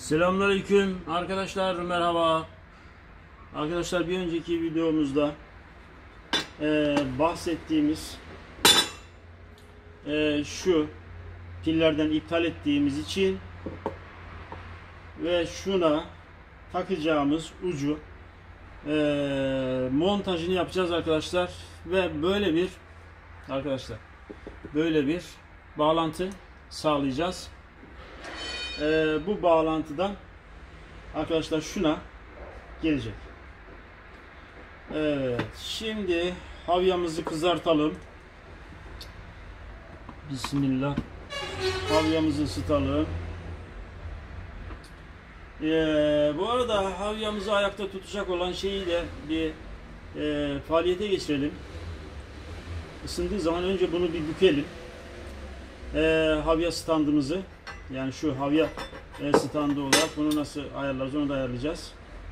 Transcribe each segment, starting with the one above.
Selamünaleyküm arkadaşlar, merhaba arkadaşlar. Bir önceki videomuzda bahsettiğimiz şu pillerden iptal ettiğimiz için ve şuna takacağımız ucu montajını yapacağız arkadaşlar ve böyle bir bağlantı sağlayacağız. Bu bağlantıdan arkadaşlar şuna gelecek. Evet, şimdi havyamızı kızartalım. Bismillah. Havyamızı ısıtalım. Bu arada havyamızı ayakta tutacak olan şeyi de bir faaliyete geçirelim. Isındığı zaman önce bunu bir bükelim. Havya standımızı, yani şu havya standı olarak bunu nasıl ayarlarız onu da ayarlayacağız.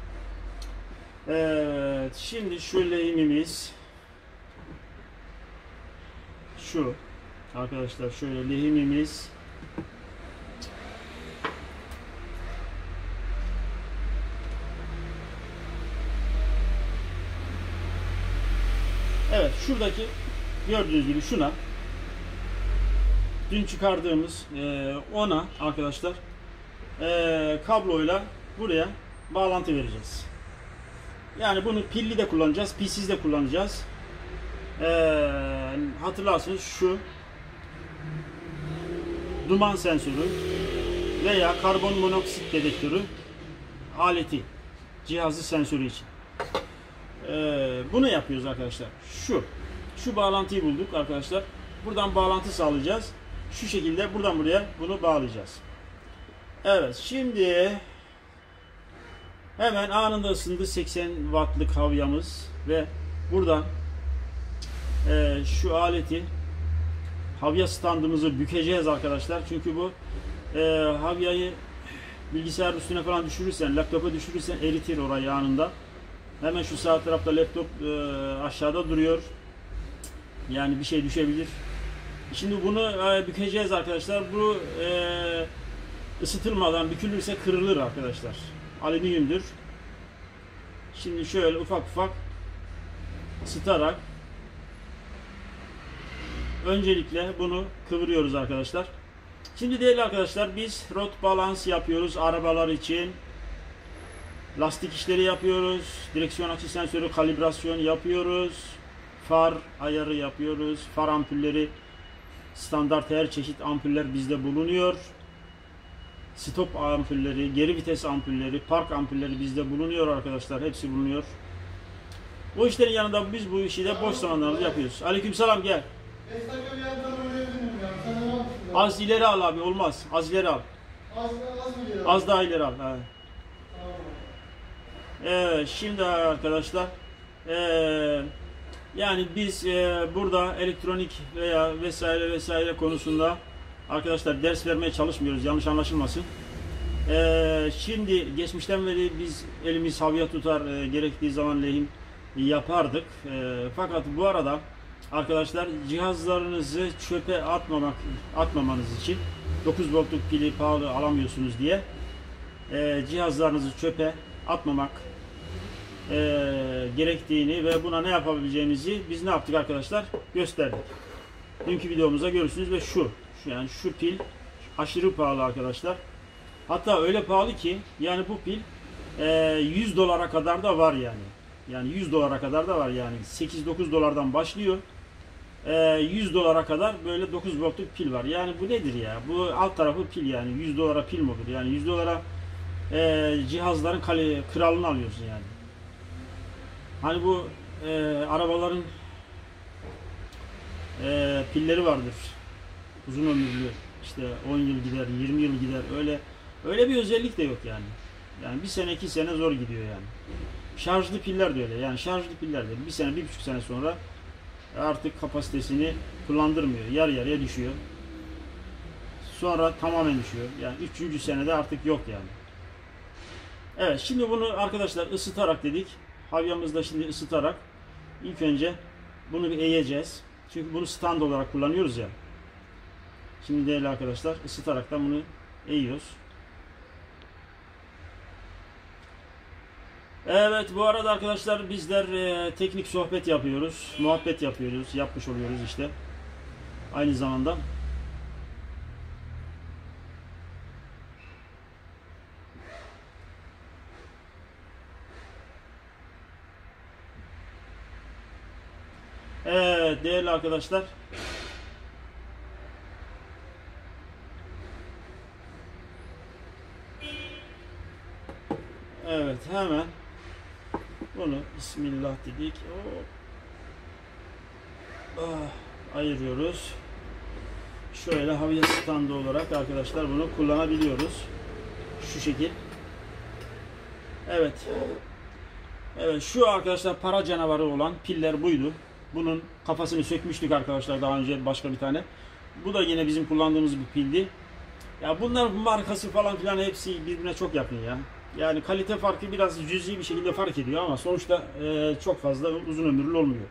Evet, şimdi şu lehimimiz şu arkadaşlar, şöyle lehimimiz evet, şuradaki gördüğünüz gibi şuna dün çıkardığımız ona arkadaşlar kabloyla buraya bağlantı vereceğiz. Yani bunu pilli de kullanacağız, pilsiz de kullanacağız. Hatırlarsınız şu duman sensörü veya karbon monoksit dedektörü aleti, cihazı sensörü için. Bunu yapıyoruz arkadaşlar. Şu bağlantıyı bulduk arkadaşlar. Buradan bağlantı sağlayacağız. Şu şekilde buradan buraya bunu bağlayacağız. Evet, şimdi hemen anında ısındı 80 wattlık havyamız ve buradan şu aleti, havya standımızı bükeceğiz arkadaşlar. Çünkü bu havyayı bilgisayar üstüne falan düşürürsen, laptopa düşürürsen eritir orayı anında. Hemen şu sağ tarafta laptop aşağıda duruyor. Yani bir şey düşebilir. Şimdi bunu bükeceğiz arkadaşlar. Bu ısıtılmadan bükülürse kırılır arkadaşlar. Alüminyumdur. Şimdi şöyle ufak ufak ısıtarak öncelikle bunu kıvırıyoruz arkadaşlar. Şimdi değerli arkadaşlar, biz rot balans yapıyoruz arabalar için. Lastik işleri yapıyoruz. Direksiyon açı sensörü kalibrasyon yapıyoruz. Far ayarı yapıyoruz. Far ampulleri, standart her çeşit ampuller bizde bulunuyor. Stop ampulleri, geri vites ampulleri, park ampulleri bizde bulunuyor arkadaşlar. Hepsi bulunuyor. Bu işlerin yanında biz bu işi de boş zamanlarımızda yapıyoruz. Aleykümselam, gel. Az ileri al abi, olmaz. Az ileri al. Az daha ileri al. Evet. Şimdi arkadaşlar yani biz burada elektronik veya vesaire konusunda arkadaşlar ders vermeye çalışmıyoruz, yanlış anlaşılmasın. Şimdi geçmişten beri biz elimiz havya tutar, gerektiği zaman lehim yapardık. Fakat bu arada arkadaşlar cihazlarınızı çöpe atmamanız için 9 voltluk pili pahalı alamıyorsunuz diye cihazlarınızı çöpe atmamak gerektiğini ve buna ne yapabileceğimizi biz ne yaptık arkadaşlar gösterdik. Dünkü videomuzda görürsünüz ve yani şu pil aşırı pahalı arkadaşlar. Hatta öyle pahalı ki yani bu pil 100 dolara kadar da var yani. Yani 100 dolara kadar da var yani. 8-9 dolardan başlıyor. 100 dolara kadar böyle 9 voltluk pil var. Yani bu nedir ya? Bu alt tarafı pil yani. 100 dolara pil mi olur? Yani 100 dolara cihazların kralını alıyorsun yani. Hani bu arabaların pilleri vardır. Uzun ömürlü. İşte 10 yıl gider, 20 yıl gider. Öyle bir özellik de yok yani. Yani 1 sene 2 sene zor gidiyor yani. Şarjlı piller de öyle. Yani şarjlı piller de 1 sene 1,5 sene sonra artık kapasitesini kullandırmıyor. Yarı yarıya düşüyor. Sonra tamamen düşüyor. Yani 3. senede artık yok yani. Evet, şimdi bunu arkadaşlar ısıtarak dedik. Havyamızda şimdi ısıtarak ilk önce bunu bir eğeceğiz. Çünkü bunu stand olarak kullanıyoruz ya. Şimdi değerli arkadaşlar ısıtarak da bunu eğiyoruz. Evet, bu arada arkadaşlar bizler teknik sohbet yapıyoruz, muhabbet yapıyoruz, yapmış oluyoruz işte. Aynı zamanda. Evet değerli arkadaşlar. Evet hemen bunu Bismillah dedik. Ayırıyoruz. Şöyle havya standı olarak arkadaşlar bunu kullanabiliyoruz. Şu şekil. Evet. Evet şu arkadaşlar para canavarı olan piller buydu. Bunun kafasını sökmüştük arkadaşlar daha önce başka bir tane. Bu da yine bizim kullandığımız bir pildi. Ya bunların markası falan filan hepsi birbirine çok yakın ya. Yani kalite farkı biraz cüzi bir şekilde fark ediyor ama sonuçta çok fazla uzun ömürlü olmuyor.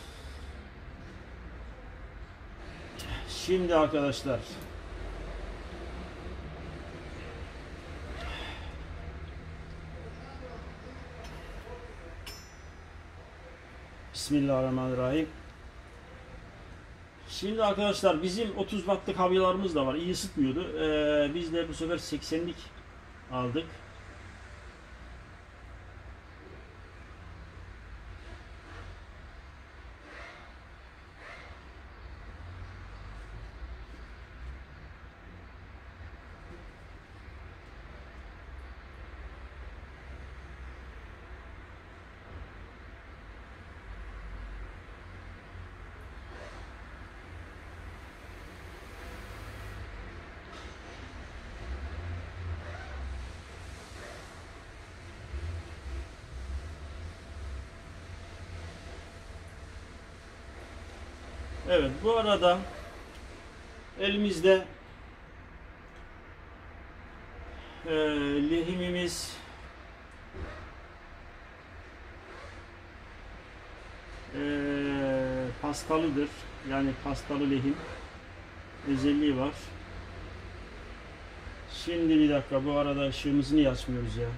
Şimdi arkadaşlar Bismillahirrahmanirrahim. Şimdi arkadaşlar bizim 30 wattlık havyalarımız da var. İyi ısıtmıyordu. Biz de bu sefer 80'lik aldık. Evet bu arada elimizde lehimimiz pastalıdır. Yani pastalı lehim özelliği var. Şimdi bir dakika bu arada ışığımızı niye açmıyoruz ya?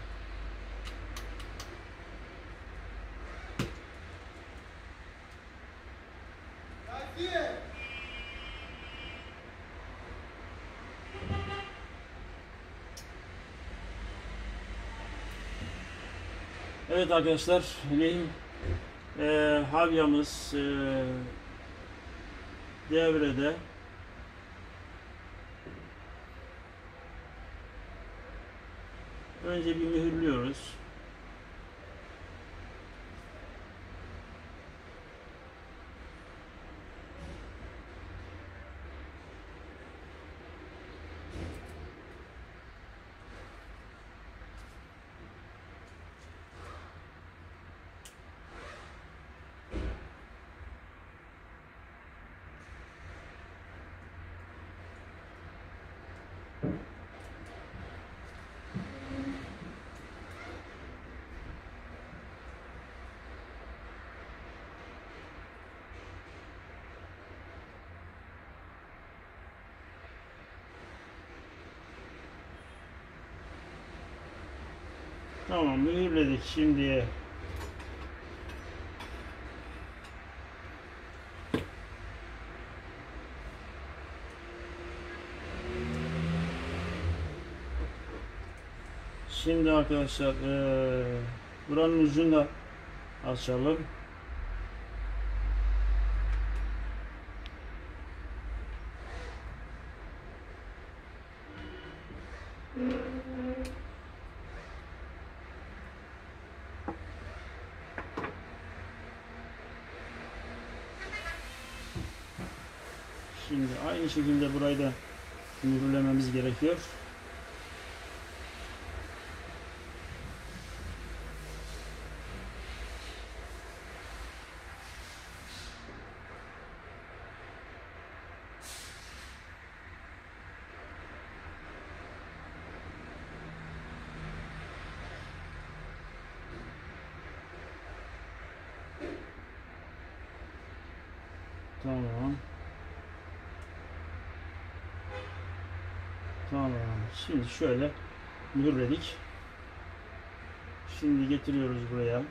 Evet arkadaşlar lehim havyamız devrede. Önce bir mühürlüyoruz. Tamam mühürledik şimdi. Şimdi arkadaşlar buranın ucunu da açalım. Şimdi aynı şekilde burayı da mühürlememiz gerekiyor. Tamam. Tamam. Şimdi şöyle mühürledik. Şimdi getiriyoruz buraya.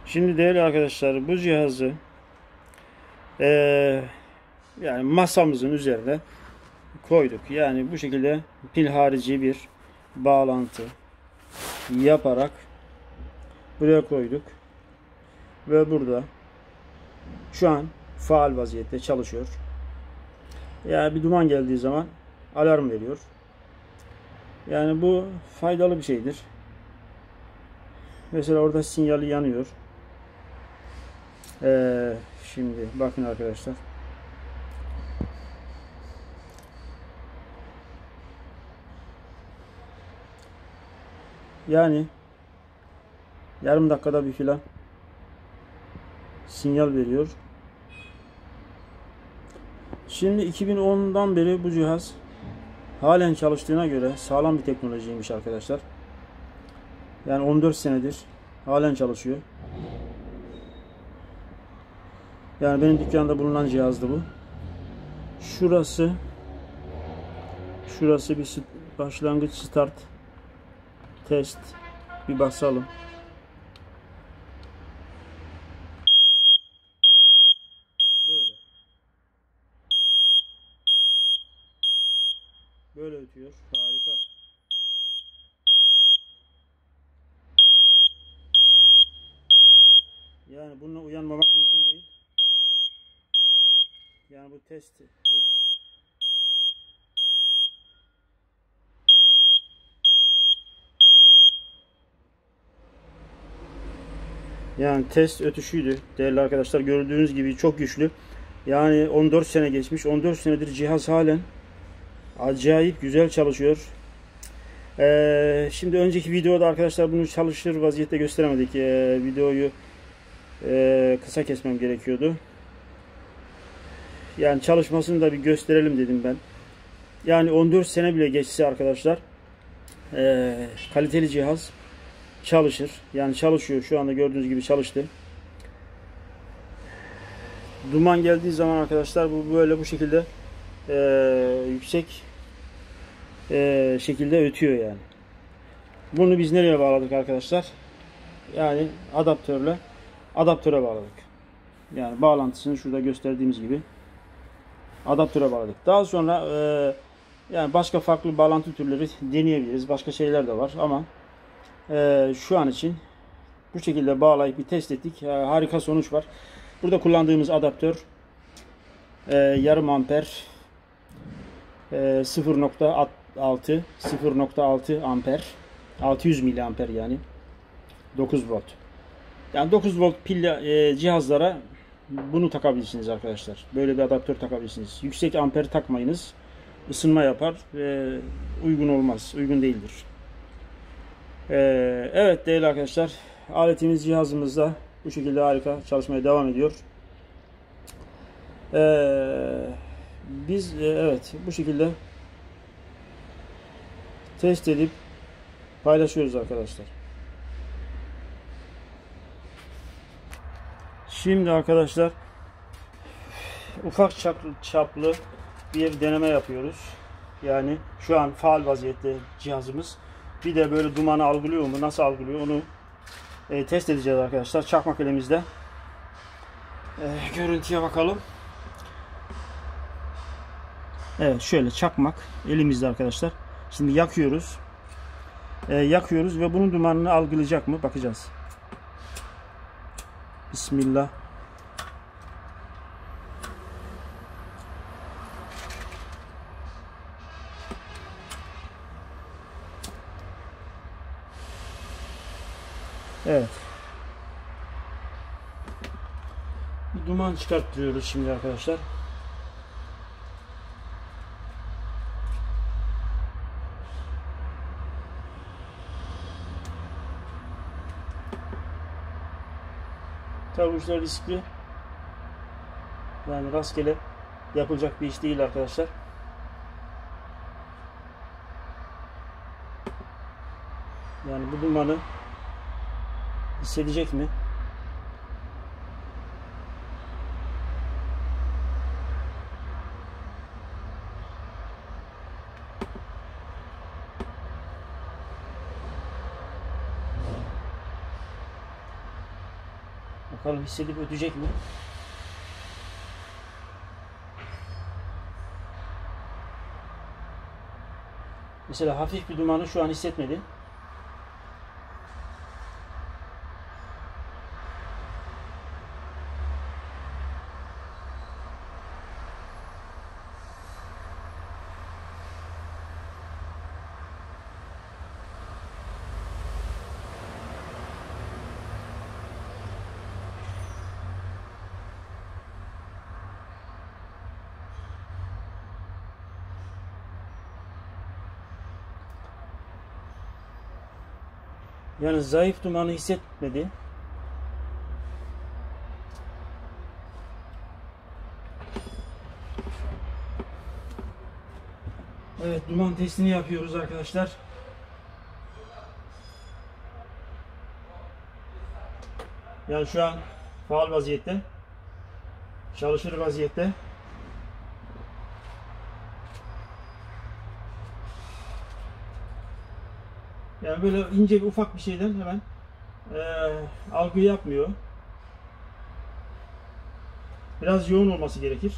Şimdi değerli arkadaşlar, bu cihazı yani masamızın üzerine koyduk. Yani bu şekilde pil harici bir bağlantı yaparak buraya koyduk. Ve burada şu an faal vaziyette çalışıyor. Yani bir duman geldiği zaman alarm veriyor. Yani bu faydalı bir şeydir. Mesela orada sinyali yanıyor. Şimdi bakın arkadaşlar. Yani yarım dakikada bir filan sinyal veriyor. Şimdi 2010'dan beri bu cihaz halen çalıştığına göre sağlam bir teknolojiymiş arkadaşlar. Yani 14 senedir halen çalışıyor. Yani benim dükkanda bulunan cihazdı bu. Şurası bir başlangıç start test. Bir basalım. Böyle. Böyle ötüyor. Harika. Yani bununla uyanmamak mümkün değil. Yani bu test. Yani test ötüşüydü. Değerli arkadaşlar, gördüğünüz gibi çok güçlü. Yani 14 sene geçmiş. 14 senedir cihaz halen acayip güzel çalışıyor. Şimdi önceki videoda arkadaşlar bunu çalışır vaziyette gösteremedik. Videoyu kısa kesmem gerekiyordu. Yani çalışmasını da bir gösterelim dedim ben. Yani 14 sene bile geçse arkadaşlar kaliteli cihaz çalışır. Yani çalışıyor. Şu anda gördüğünüz gibi çalıştı. Duman geldiği zaman arkadaşlar bu böyle bu şekilde yüksek şekilde ötüyor yani. Bunu biz nereye bağladık arkadaşlar? Yani adaptöre bağladık. Yani bağlantısını şurada gösterdiğimiz gibi adaptöre bağladık. Daha sonra yani başka farklı bağlantı türleri deneyebiliriz. Başka şeyler de var ama şu an için bu şekilde bağlayıp bir test ettik. Harika sonuç var. Burada kullandığımız adaptör yarım amper 0.6 amper 600 miliamper yani 9 volt. Yani 9 volt pil cihazlara bunu takabilirsiniz arkadaşlar. Böyle bir adaptör takabilirsiniz. Yüksek amper takmayınız. Isınma yapar ve uygun olmaz. Uygun değildir. Evet değerli arkadaşlar, aletimiz cihazımızda bu şekilde harika çalışmaya devam ediyor. Biz evet bu şekilde test edip paylaşıyoruz arkadaşlar. Şimdi arkadaşlar ufak çaplı bir deneme yapıyoruz. Yani şu an faal vaziyette cihazımız. Bir de böyle dumanı algılıyor mu, nasıl algılıyor onu test edeceğiz arkadaşlar. Çakmak elimizde. Görüntüye bakalım. Evet, şöyle çakmak elimizde arkadaşlar. Şimdi yakıyoruz. Yakıyoruz ve bunun dumanını algılayacak mı? Bakacağız. Bismillah. Evet. Bir duman çıkarttırıyoruz şimdi arkadaşlar. Tabi uçlar riskli. Yani rastgele yapılacak bir iş değil arkadaşlar. Yani bu dumanı hissedecek mi? Bakalım hissedip ötecek mi? Mesela hafif bir dumanı şu an hissetmedi. Yani zayıf dumanı hissetmedi. Evet, duman testini yapıyoruz arkadaşlar. Yani şu an faal vaziyette. Çalışır vaziyette. Yani böyle ince bir ufak bir şeyden hemen algı yapmıyor. Biraz yoğun olması gerekir.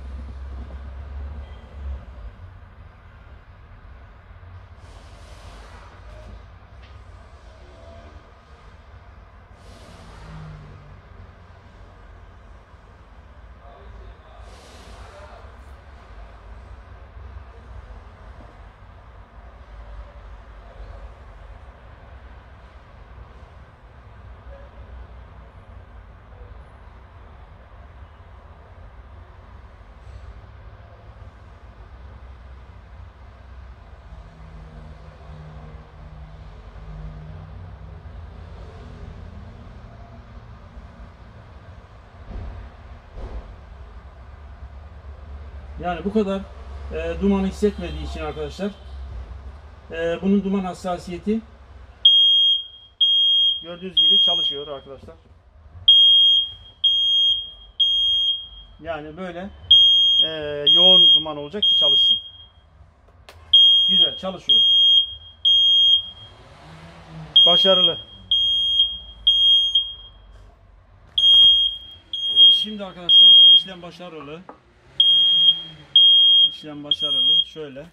Yani bu kadar dumanı hissetmediği için arkadaşlar bunun duman hassasiyeti gördüğünüz gibi çalışıyor arkadaşlar. Yani böyle yoğun duman olacak ki çalışsın. Güzel çalışıyor. Başarılı. Şimdi arkadaşlar işlem başarılı. İşlem başarılı. Şöyle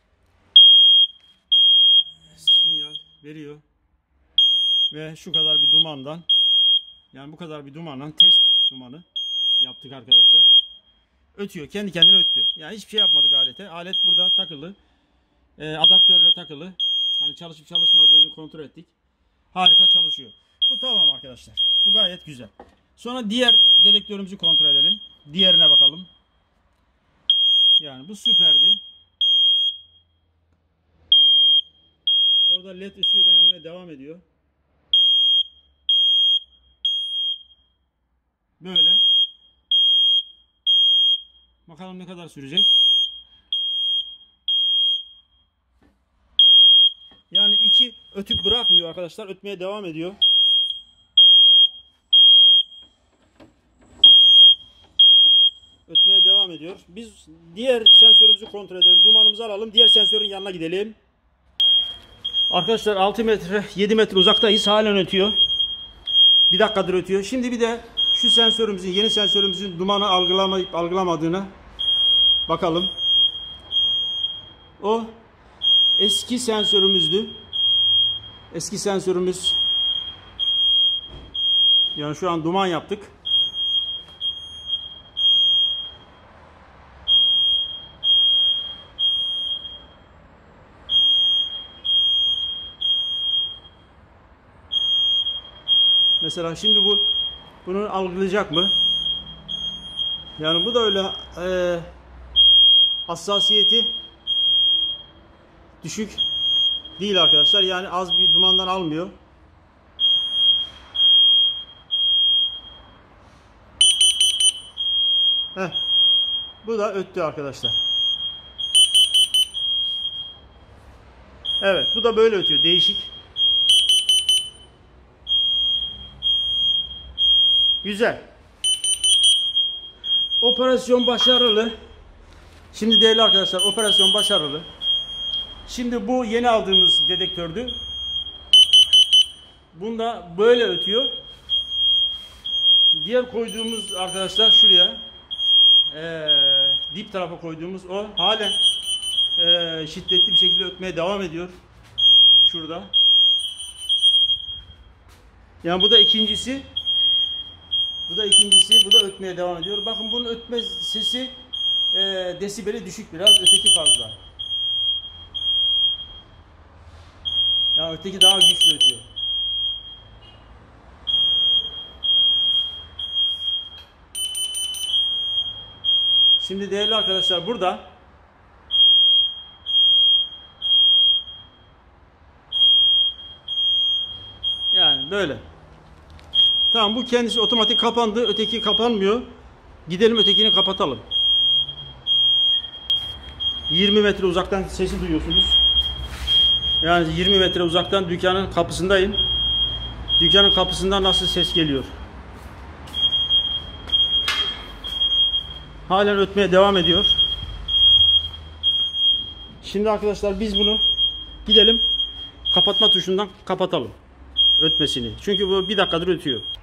sinyal veriyor ve şu kadar bir dumandan, yani bu kadar bir dumandan test dumanı yaptık arkadaşlar. Ötüyor. Kendi kendine öttü. Yani hiçbir şey yapmadık alete. Alet burada takılı. Adaptörle takılı. Hani çalışıp çalışmadığını kontrol ettik. Harika çalışıyor. Bu tamam arkadaşlar. Bu gayet güzel. Sonra diğer dedektörümüzü kontrol edelim. Diğerine bakalım. Yani bu süperdi. Orada led ışığı da yanmaya devam ediyor. Böyle. Bakalım ne kadar sürecek. Yani iki ötüp bırakmıyor arkadaşlar. Ötmeye devam ediyor. Ötmeye devam ediyor. Biz diğer sensörümüzü kontrol edelim. Dumanımızı alalım. Diğer sensörün yanına gidelim. Arkadaşlar 6 metre 7 metre uzaktayız. Halen ötüyor. Bir dakikadır ötüyor. Şimdi bir de şu sensörümüzün, yeni sensörümüzün dumanı algılamayıp algılamadığına bakalım. O eski sensörümüzdü. Eski sensörümüz, yani şu an duman yaptık. Mesela şimdi bunu algılayacak mı? Yani bu da öyle hassasiyeti düşük değil arkadaşlar. Yani az bir dumandan almıyor. Heh. Bu da öttü arkadaşlar. Evet, bu da böyle ötüyor. Değişik. Güzel. Operasyon başarılı. Şimdi değerli arkadaşlar, operasyon başarılı. Şimdi bu yeni aldığımız dedektördü. Bunda böyle ötüyor. Diğer koyduğumuz arkadaşlar şuraya dip tarafa koyduğumuz o halen şiddetli bir şekilde ötmeye devam ediyor. Şurada. Yani bu da ikincisi. Bu da ikincisi. Bu da ötmeye devam ediyor. Bakın bunun ötme sesi desibeli düşük biraz. Öteki fazla. Yani öteki daha güçlü ötüyor. Şimdi değerli arkadaşlar burada yani böyle. Tamam, bu kendisi otomatik kapandı. Öteki kapanmıyor. Gidelim ötekini kapatalım. 20 metre uzaktan sesi duyuyorsunuz. Yani 20 metre uzaktan dükkanın kapısındayım. Dükkanın kapısından nasıl ses geliyor? Halen ötmeye devam ediyor. Şimdi arkadaşlar biz bunu gidelim kapatma tuşundan kapatalım ötmesini. Çünkü bu bir dakikadır ötüyor.